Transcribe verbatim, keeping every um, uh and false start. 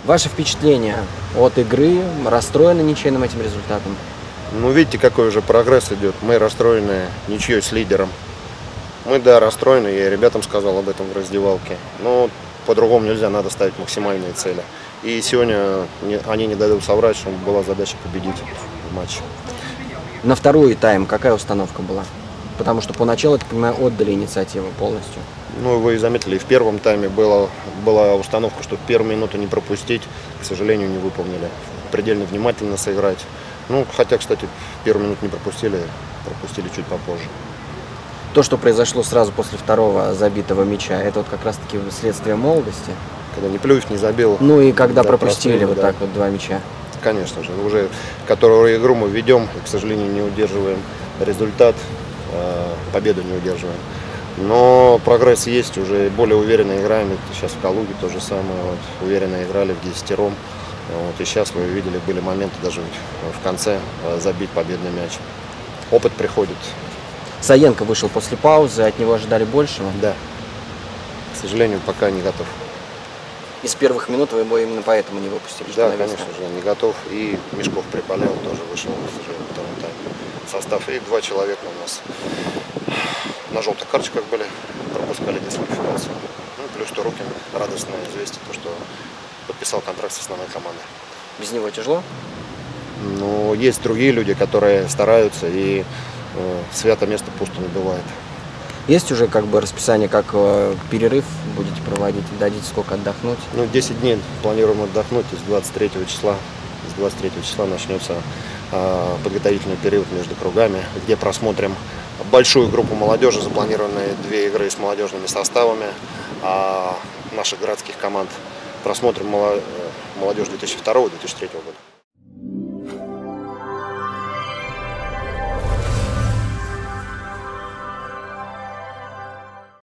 Ваши впечатления от игры? Расстроены ничейным этим результатом? Ну, видите, какой уже прогресс идет. Мы расстроены ничьей с лидером. Мы, да, расстроены, я ребятам сказал об этом в раздевалке. Но по-другому нельзя, надо ставить максимальные цели. И сегодня они не дадут соврать, что была задача победить в матче. На второй тайм какая установка была? Потому что поначалу, я так понимаю, отдали инициативу полностью. Ну, вы заметили, в первом тайме была, была установка, что в первую минуту не пропустить. К сожалению, не выполнили. Предельно внимательно сыграть. Ну, хотя, кстати, в первую минуту не пропустили, пропустили чуть попозже. То, что произошло сразу после второго забитого мяча, это вот как раз-таки следствие молодости? Когда Неплюев не забил. Ну и когда да, пропустили вот да. так вот два мяча. Конечно же, уже которую игру мы ведем, и, к сожалению, не удерживаем результат, победу не удерживаем. Но прогресс есть, уже более уверенно играем. Сейчас в Калуге то же самое, вот, уверенно играли в десятером. Вот, и сейчас вы видели, были моменты даже в конце забить победный мяч. Опыт приходит. Саенко вышел после паузы, от него ожидали большего? Да. К сожалению, пока не готов. Из первых минут вы его именно поэтому не выпустили? Да, конечно же, не готов. И Мешков приболел, тоже вышел уже во втором тайме. Состав. И два человека у нас на желтых карточках были, пропускали дисквалификацию. Ну, плюс Турукин, радостное известие, то, что подписал контракт с основной командой. Без него тяжело? Ну, есть другие люди, которые стараются, и э, свято место пусто не бывает. Есть уже как бы расписание, как э, перерыв будете проводить, дадите сколько отдохнуть? Ну, десять дней планируем отдохнуть, с двадцать третьего числа. С двадцать третьего числа начнется э, подготовительный период между кругами, где просмотрим большую группу молодежи, запланированные две игры с молодежными составами а наших городских команд. Просмотрим молодежь две тысячи второго — две тысячи третьего года.